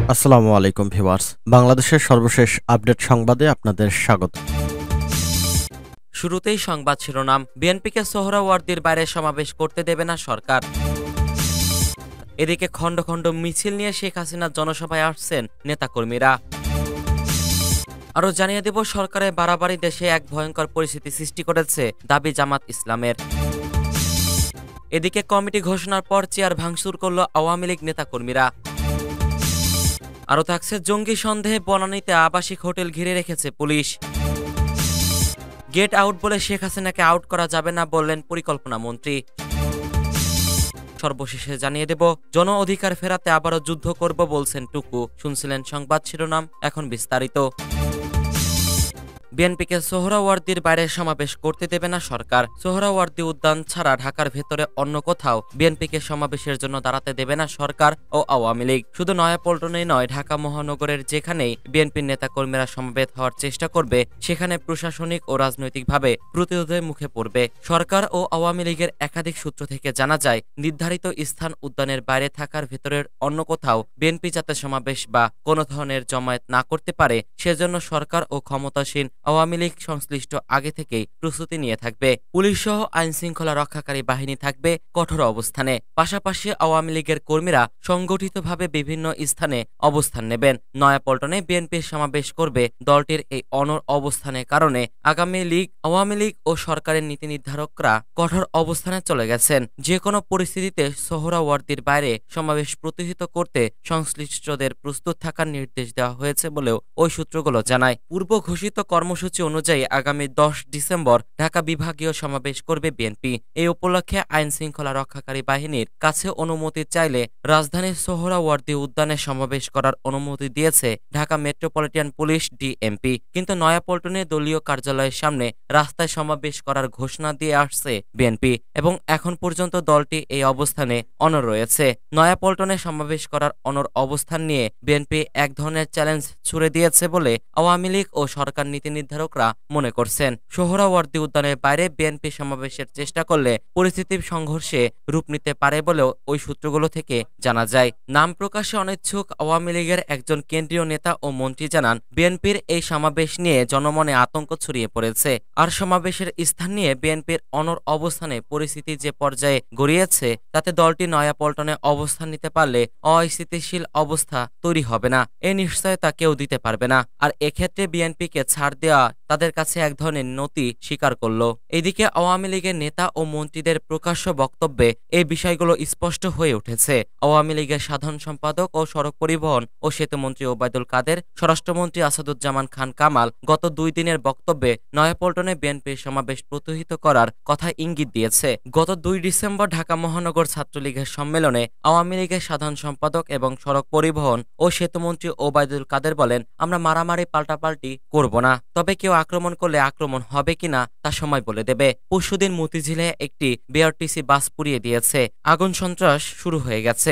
আসসালামু আলাইকুম ভিউয়ার্স, বাংলাদেশের সর্বশেষ আপডেট সংবাদে আপনাদের স্বাগত। শুরুতেই সংবাদ শিরোনাম। বিএনপিকে সোহরাওয়ার্দীর বাইরে সমাবেশ করতে দেবে না সরকার। এদিকে খণ্ড খণ্ড মিছিল নিয়ে শেখ হাসিনার জনসভায় আসছেন নেতাকর্মীরা। আরও জানিয়ে দেব, সরকারের বাড়াবাড়ি দেশে এক ভয়ঙ্কর পরিস্থিতি সৃষ্টি করেছে দাবি জামাত ইসলামের। এদিকে কমিটি ঘোষণার পর চেয়ার ভাঙচুর করল আওয়ামী লীগ নেতাকর্মীরা। আরও থাকছে, জঙ্গি সন্দেহে বনানীতে আবাসিক হোটেল ঘিরে রেখেছে পুলিশ। গেট আউট বলে শেখ হাসিনাকে আউট করা যাবে না বললেন পরিকল্পনা মন্ত্রী। সর্বশেষে জানিয়ে দেব, জন অধিকার ফেরাতে আবারও যুদ্ধ করব বলছেন টুকু। শুনছিলেন সংবাদ শিরোনাম, এখন বিস্তারিত। বিএনপিকে সোহরাওয়ার্দীর বাইরে সমাবেশ করতে দেবে না সরকার। সোহরাওয়ার্দী উদ্যান ছাড়া ঢাকার ভেতরে অন্য কোথাও বিএনপিকে সমাবেশের জন্য দাঁড়াতে দেবে না সরকার ও আওয়ামী লীগ। শুধু নয়াপল্টনেই নয়, ঢাকা মহানগরের যেখানেই বিএনপির নেতাকর্মীরা সমবেত হওয়ার চেষ্টা করবে, সেখানে প্রশাসনিক ও রাজনৈতিকভাবে প্রতিরোধের মুখে পড়বে। সরকার ও আওয়ামী লীগের একাধিক সূত্র থেকে জানা যায়, নির্ধারিত স্থান উদ্যানের বাইরে থাকার ভেতরের অন্য কোথাও বিএনপি যাতে সমাবেশ বা কোনো ধরনের জমায়েত না করতে পারে, সেজন্য সরকার ও ক্ষমতাসীন আওয়ামী লীগ সংশ্লিষ্ট আগে থেকেই প্রস্তুতি নিয়ে থাকবে। পুলিশ সহ আইন শৃঙ্খলা রক্ষাকারী বাহিনী থাকবে কঠোর অবস্থানে। পাশাপাশি আওয়ামী লীগের কর্মীরা সংগঠিতভাবে বিভিন্ন স্থানে অবস্থান নেবেন। নয়াপল্টনে বিএনপির সমাবেশ করবে দলটির এই অনড় অবস্থানের কারণে আওয়ামী লীগ ও সরকারের নীতি নির্ধারকরা কঠোর অবস্থানে চলে গেছেন। যে কোনো পরিস্থিতিতে সোহরাওয়ার্দীর বাইরে সমাবেশ প্রতিহত করতে সংশ্লিষ্টদের প্রস্তুত থাকার নির্দেশ দেওয়া হয়েছে বলেও ওই সূত্রগুলো জানায়। পূর্ব ঘোষিত কর্মসূচি অনুযায়ী আগামী 10 ডিসেম্বর ঢাকা বিভাগীয় সমাবেশ করবে বিএনপি। এই উপলক্ষে আইন শৃঙ্খলা রক্ষাকারী বাহিনীর কাছে অনুমতি চাইলে রাজধানীর সোহরাওয়ার্দী উদ্যানে সমাবেশ করার অনুমতি দিয়েছে ঢাকা মেট্রোপলিটন পুলিশ ডিএমপি। কিন্তু নয়াপল্টনে দলীয় কার্যালয়ের সামনে রাস্তায় সমাবেশ করার ঘোষণা দিয়ে আসছে বিএনপি এবং এখন পর্যন্ত দলটি এই অবস্থানে অনড় রয়েছে। নয়াপল্টনে সমাবেশ করার অনড় অবস্থান নিয়ে বিএনপি এক ধরনের চ্যালেঞ্জ ছুড়ে দিয়েছে বলে আওয়ামী লীগ ও সরকার নীতি নির্ধারকরা মনে করছেন। সোহরাওয়ার্দী উদ্যানের বাইরে বিএনপি সমাবেশের চেষ্টা করলে পরিস্থিতি সংঘর্ষে রূপ নিতে পারে বলেও ওই সূত্রগুলো থেকে জানা যায়। নাম প্রকাশে অনিচ্ছুক আওয়ামী লীগের একজন কেন্দ্রীয় নেতা ও মন্ত্রী জানান, বিএনপির এই সমাবেশ নিয়ে জনমনে আতঙ্ক ছড়িয়ে পড়েছে। আর সমাবেশের স্থান নিয়ে বিএনপির অনড় অবস্থানে পরিস্থিতি যে পর্যায়ে গড়িয়েছে, তাতে দলটি নয়াপল্টনে অবস্থান নিতে পারলে অস্থিতিশীল অবস্থা তৈরি হবে না, এ নিশ্চয়তা কেউ দিতে পারবে না। আর এক্ষেত্রে বিএনপিকে ছাড় দেওয়া তাদের কাছে এক ধরনের নতি স্বীকার করল। এদিকে আওয়ামী লীগের নেতা ও মন্ত্রীদের প্রকাশ্য বক্তব্যে এই বিষয়গুলো স্পষ্ট হয়ে উঠেছে। আওয়ামী লীগের সাধারণ সম্পাদক ও সড়ক পরিবহন ও সেতুমন্ত্রী ওবায়দুল কাদের, স্বরাষ্ট্রমন্ত্রী আসাদুজ্জামান খান কামাল গত 2 দিনের বক্তব্যে নয়াপল্টনে বিএনপির সমাবেশ প্রতিহত করার কথা ইঙ্গিত দিয়েছে। গত 2 ডিসেম্বর ঢাকা মহানগর ছাত্রলীগের সম্মেলনে আওয়ামী লীগের সাধারণ সম্পাদক এবং সড়ক পরিবহন ও সেতুমন্ত্রী ওবায়দুল কাদের বলেন, আমরা মারামারি পাল্টাপাল্টি করব না, তবে কেউ আক্রমণ করলে আক্রমণ হবে কিনা তা সময় বলে দেবে। পরশুদিন মতিঝিলে একটি বিআরটিসি বাস পুড়িয়ে দিয়েছে, আগুন সন্ত্রাস শুরু হয়ে গেছে।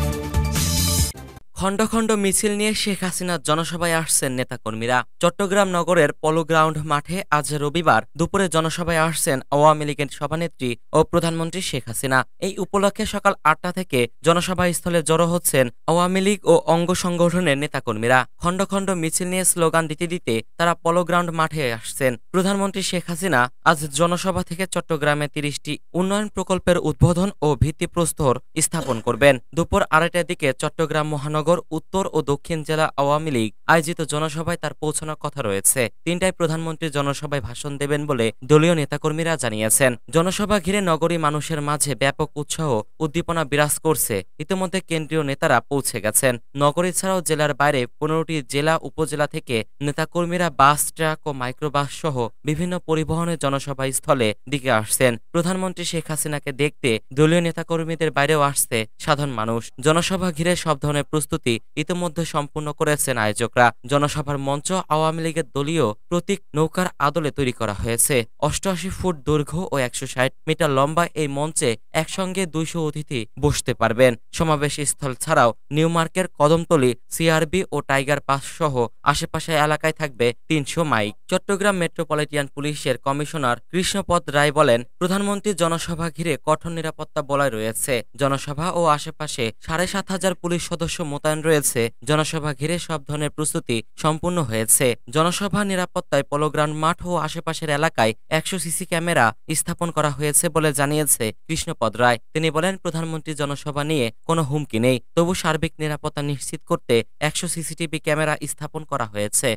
খণ্ড খণ্ড মিছিল নিয়ে শেখ হাসিনার জনসভায় আসছেন নেতাকর্মীরা। চট্টগ্রাম নগরের পলো গ্রাউন্ড মাঠে আজ রবিবার দুপুরে জনসভায় আসছেন আওয়ামী লীগের সভানেত্রী ও প্রধানমন্ত্রী শেখ হাসিনা। এই উপলক্ষে সকাল 8টা থেকে জনসভা স্থলে জড়ো হচ্ছেন আওয়ামী লীগ ও অঙ্গ সংগঠনের নেতাকর্মীরা। খণ্ড খণ্ড মিছিল নিয়ে স্লোগান দিতে দিতে তারা পলো গ্রাউন্ড মাঠে আসছেন। প্রধানমন্ত্রী শেখ হাসিনা আজ জনসভা থেকে চট্টগ্রামে 30টি উন্নয়ন প্রকল্পের উদ্বোধন ও ভিত্তিপ্রস্তর স্থাপন করবেন। দুপুর 2টার দিকে চট্টগ্রাম মহানগর উত্তর ও দক্ষিণ জেলা আওয়ামী লীগ আয়োজিত জনসভায় তার পৌঁছানোর কথা রয়েছে। 3টায় প্রধানমন্ত্রী জনসভায় ভাষণ দেবেন বলে দলীয় নেতাকর্মীরা জানিয়েছেন। জনসভা ঘিরে নগরী মানুষের মাঝে ব্যাপক উৎসাহ উদ্দীপনা বিরাজ করছে। ইতিমধ্যে কেন্দ্রীয় নেতারা পৌঁছে গেছেন। নগরী ছাড়াও জেলার বাইরে 15টি জেলা উপজেলা থেকে নেতাকর্মীরা বাস, ট্রাক ও মাইক্রোবাস সহ বিভিন্ন পরিবহনের জনসভা স্থলে দিকে আসছেন। প্রধানমন্ত্রী শেখ হাসিনাকে দেখতে দলীয় নেতাকর্মীদের বাইরেও আসছে সাধারণ মানুষ। জনসভা ঘিরে সব ধরনের প্রস্তুতি ইতিমধ্যে সম্পূর্ণ করেছেন আয়োজকরা। জনসভার মঞ্চ আওয়ামী লীগের দলীয় প্রতীক নৌকার আদলে তৈরি করা হয়েছে। 88 ফুট দৈর্ঘ্য ও 160 মিটার লম্বা এই মঞ্চে একসঙ্গে 200 অতিথি বসতে পারবেন। সমাবেশ স্থল ছাড়াও নিউ মার্কেট, কদমতলী, সিআরবি ও টাইগার পাস সহ আশেপাশে এলাকায় থাকবে 300 মাইক। চট্টগ্রাম মেট্রোপলিটন পুলিশের কমিশনার কৃষ্ণপদ রায় বলেন, প্রধানমন্ত্রী জনসভা ঘিরে কঠোর নিরাপত্তা বলয় রয়েছে। জনসভা ও আশেপাশে 7500 পুলিশ সদস্য মোতায়েন মোতায়েন রয়েছে। জনসভা ঘিরে সব ধরনের প্রস্তুতি সম্পূর্ণ হয়েছে। জনসভা নিরাপত্তায় পলোগ্রাউন্ড মাঠ ও আশেপাশের এলাকায় 100 সিসি ক্যামেরা স্থাপন করা হয়েছে বলে জানিয়েছে কৃষ্ণপদ রায়। তিনি বলেন, প্রধানমন্ত্রী জনসভা নিয়ে কোনো হুমকি নেই, তবু সার্বিক নিরাপত্তা নিশ্চিত করতে 100 সিসিটিভি ক্যামেরা স্থাপন করা হয়েছে।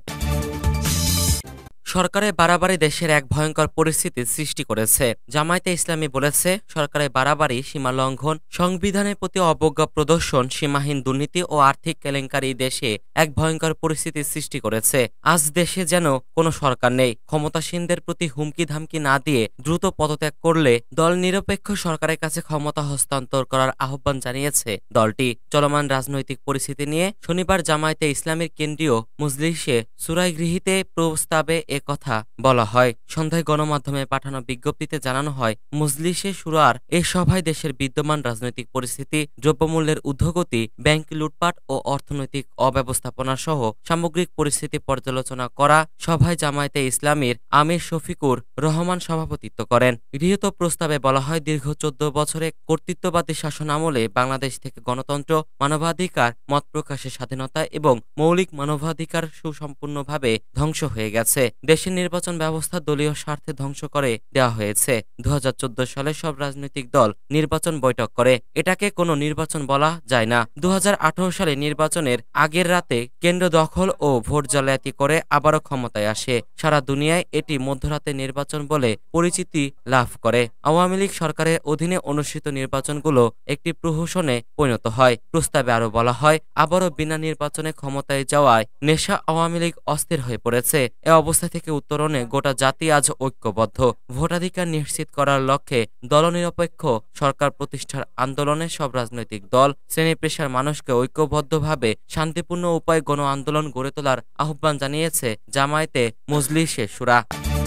সরকারের বাড়াবাড়ি দেশের এক ভয়ঙ্কর পরিস্থিতির সৃষ্টি করেছে। জামায়াতে ইসলামী বলেছে, সরকারের বাড়াবাড়ি, সীমা লঙ্ঘন, সংবিধানের প্রতি অবজ্ঞা প্রদর্শন, সীমাহীন দুর্নীতি ও আর্থিক কেলেঙ্কারি দেশে এক ভয়ঙ্কর পরিস্থিতির সৃষ্টি করেছে। আজ দেশে যেন কোনো সরকার নেই। ক্ষমতাসীনদের প্রতি হুমকি ধামকি না দিয়ে দ্রুত পদত্যাগ করলে দল নিরপেক্ষ সরকারের কাছে ক্ষমতা হস্তান্তর করার আহ্বান জানিয়েছে দলটি। চলমান রাজনৈতিক পরিস্থিতি নিয়ে শনিবার জামায়াতে ইসলামীর কেন্দ্রীয় মজলিসে সূরায়ে গৃহীতে প্রস্তাবে কথা বলা হয়। সন্ধ্যায় গণমাধ্যমে পাঠানো বিজ্ঞপ্তিতে জানানো হয়, মজলিসে শুরার এ সভায় দেশের বিদ্যমান রাজনৈতিক পরিস্থিতি, দ্রব্যমূল্যের ঊর্ধ্বগতি, ব্যাংক লুটপাট ও অর্থনৈতিক অব্যবস্থাপনা সহ সামগ্রিক পরিস্থিতি পর্যালোচনা করা সভায় জামায়াতে ইসলামীর আমির শফিকুর রহমান সভাপতিত্ব করেন। গৃহীত প্রস্তাবে বলা হয়, দীর্ঘ 14 বছরে কর্তৃত্ববাদী শাসন আমলে বাংলাদেশ থেকে গণতন্ত্র, মানবাধিকার, মত প্রকাশের স্বাধীনতা এবং মৌলিক মানবাধিকার সুসম্পূর্ণভাবে ধ্বংস হয়ে গেছে। দেশের নির্বাচন ব্যবস্থা দলীয় স্বার্থে ধ্বংস করে দেওয়া হয়েছে। 2014 সালে সব রাজনৈতিক দল নির্বাচন বৈঠক করে, এটাকে কোনো নির্বাচন বলা যায় না। 2018 সালে নির্বাচনের আগের রাতে কেন্দ্র দখল ও ভোট জালিয়াতি করে আবারও ক্ষমতায় আসে। সারা দুনিয়ায় এটি মধ্যরাতে নির্বাচন বলে পরিচিতি লাভ করে। আওয়ামী লীগ সরকারের অধীনে অনুষ্ঠিত নির্বাচনগুলো একটি প্রহসনে পরিণত হয়। প্রস্তাবে আরো বলা হয়, আবারও বিনা নির্বাচনে ক্ষমতায় যাওয়ায় নেশা আওয়ামী লীগ অস্থির হয়ে পড়েছে। এ অবস্থা থেকে উত্তরণে গোটা জাতি আজ ঐক্যবদ্ধ। ভোটাধিকার নিশ্চিত করার লক্ষ্যে দলনিরপেক্ষ সরকার প্রতিষ্ঠার আন্দোলনে সব রাজনৈতিক দল, শ্রেণী পেশার মানুষকে ঐক্যবদ্ধভাবে শান্তিপূর্ণ উপায়ে গণ আন্দোলন গড়ে তোলার আহ্বান জানিয়েছে জামায়াতে মজলিসে শুরা।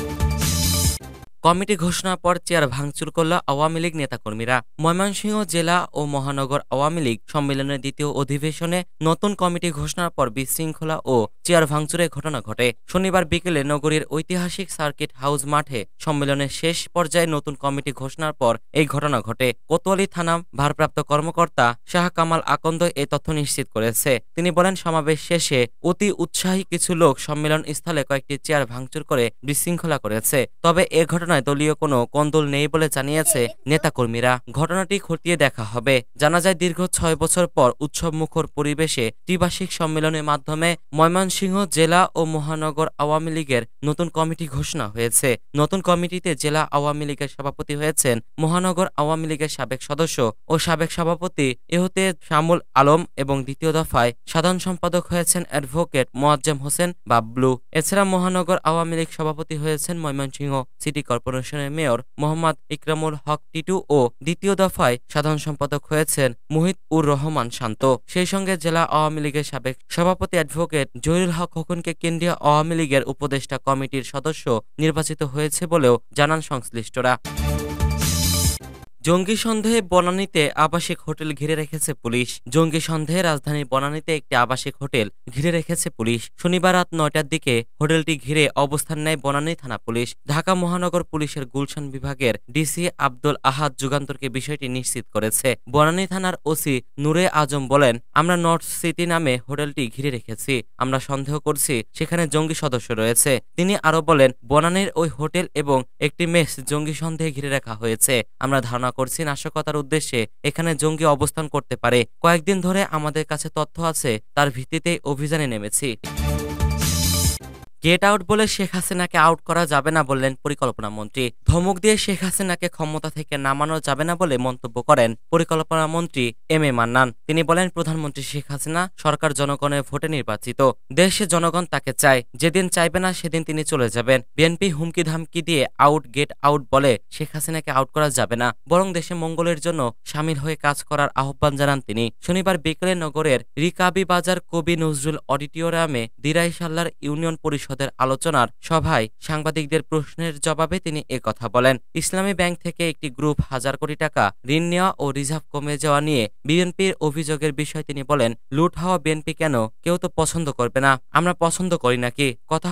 কমিটি ঘোষণার পর চেয়ার ভাঙচুর করল আওয়ামী লীগ নেতাকর্মীরা। ময়মনসিংহ জেলা ও মহানগর আওয়ামী লীগ সম্মেলনের দ্বিতীয় অধিবেশনে নতুন কমিটি ঘোষণার পর বিশৃঙ্খলা ও চেয়ার ভাঙচুরের ঘটনা ঘটে। শনিবার বিকেলে নগরীর ঐতিহাসিক সার্কিট হাউস মাঠে সম্মেলনের শেষ পর্যায়ে নতুন কমিটি ঘোষণার পর এই ঘটনা ঘটে। কোতোয়ালি থানা ভারপ্রাপ্ত কর্মকর্তা শাহ কামাল আকন্দ এই তথ্য নিশ্চিত করেছে। তিনি বলেন, সমাবেশ শেষে অতি উৎসাহী কিছু লোক সম্মেলন স্থলে কয়েকটি চেয়ার ভাঙচুর করে বিশৃঙ্খলা করেছে। তবে এ ঘটনা দলীয় কোনো কোন্দল নেই বলে জানিয়েছে নেতাকর্মীরা। ঘটনাটি খতিয়ে দেখা হবে। জানা যায়, দীর্ঘ 6 বছর পর উৎসবমুখর পরিবেশে ত্রিবার্ষিক সম্মেলনের মাধ্যমে ময়মনসিংহ জেলা ও মহানগর আওয়ামী লীগের নতুন কমিটি ঘোষণা হয়েছে। নতুন কমিটিতে জেলা আওয়ামী লীগের সভাপতি হয়েছেন মহানগর আওয়ামী লীগের সাবেক সদস্য ও সাবেক সভাপতি এহতে শামুল আলম এবং দ্বিতীয় দফায় সাধারণ সম্পাদক হয়েছেন অ্যাডভোকেট মোয়াজ্জেম হোসেন বাবলু। এছাড়া মহানগর আওয়ামী লীগ সভাপতি হয়েছেন ময়মনসিংহ সিটি কর্পোরেশনের মেয়র মোহাম্মদ ইকরামুল হক টিটু ও দ্বিতীয় দফায় সাধারণ সম্পাদক হয়েছেন মুহিত উর রহমান শান্ত। সেই সঙ্গে জেলা আওয়ামী লীগের সাবেক সভাপতি অ্যাডভোকেট জহিরুল হক খোকনকে কেন্দ্রীয় আওয়ামী লীগের উপদেষ্টা কমিটির সদস্য নির্বাচিত হয়েছে বলেও জানান সংশ্লিষ্টরা। জঙ্গি সন্দেহে বনানীতে আবাসিক হোটেল ঘিরে রেখেছে পুলিশ। জঙ্গি সন্দেহে রাজধানীর বনানীতে একটি আবাসিক হোটেল ঘিরে রেখেছে পুলিশ। শনিবার রাত 9টার দিকে হোটেলটি ঘিরে অবস্থান নেয় বনানী থানা পুলিশ। ঢাকা মহানগর পুলিশের গুলশান বিভাগের ডিসি আব্দুল আহাদ যুগান্তরকে বিষয়টি নিশ্চিত করেছে। বনানী থানার ওসি নূরে আজম বলেন, আমরা নর্থ সিটি নামে হোটেলটি ঘিরে রেখেছি। আমরা সন্দেহ করছি সেখানে জঙ্গি সদস্য রয়েছে। তিনি আরো বলেন, বনানীর ওই হোটেল এবং একটি মেস জঙ্গি সন্দেহে ঘিরে রাখা হয়েছে। আমরা ধারণা করছি নাশকতার উদ্দেশ্যে এখানে জঙ্গি অবস্থান করতে পারে। কয়েকদিন ধরে আমাদের কাছে তথ্য আছে, তার ভিত্তিতেই অভিযানে নেমেছি। গেট আউট বলে শেখ হাসিনাকে আউট করা যাবে না বললেন পরিকল্পনা মন্ত্রী। ধমক দিয়ে শেখ হাসিনাকে ক্ষমতা থেকে নামানো যাবে না বলে মন্তব্য করেন পরিকল্পনা মন্ত্রী এম এ মান্নান। তিনি বলেন, প্রধানমন্ত্রী শেখ হাসিনা সরকার জনগণের ভোটে নির্বাচিত। দেশে জনগণ তাকে চায়। যেদিন চাইবে না সেদিন তিনি চলে যাবেন। বিএনপি হুমকি ধামকি দিয়ে আউট গেট আউট বলে শেখ হাসিনাকে আউট করা যাবে না, বরং দেশে মঙ্গলের জন্য সামিল হয়ে কাজ করার আহ্বান জানান তিনি। শনিবার বিকেলে নগরের রিকাবি বাজার কবি নজরুল অডিটোরিয়ামে দিরাইশাল্লার ইউনিয়ন পরিষদ আলোচনার সভায় সাংবাদিকদের প্রশ্নের জবাবে তিনি একথা বলেন। ইসলামী ব্যাংক থেকে একটি গ্রুপ 1000 কোটি টাকা ঋণ নেওয়া ও রিজার্ভ কমে যাওয়া নিয়ে বিএনপির অভিযোগের বিষয়ে তিনি বলেন, লুট হওয়া বিএনপি কেন? কেউ তো পছন্দ করবে না। আমরা পছন্দ করি নাকি? কথা